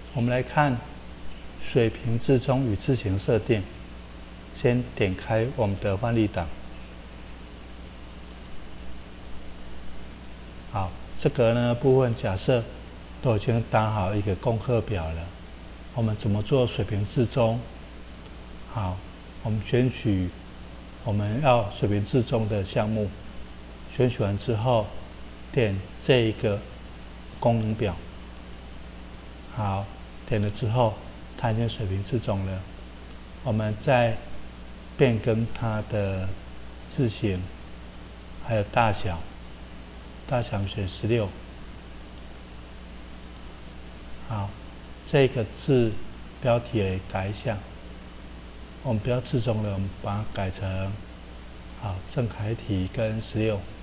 我们来看水平置中与字形设定。先点开我们的范例档。好，这个呢部分假设都已经打好一个功课表了。我们怎么做水平置中？好，我们选取我们要水平置中的项目，选取完之后，点这一个功能表。好，点了之后，它已经水平置中了。我们再变更它的字形，还有大小，大小选16。好，这个字标题也改一下。我们不要置中了，我们把它改成好正楷体跟16。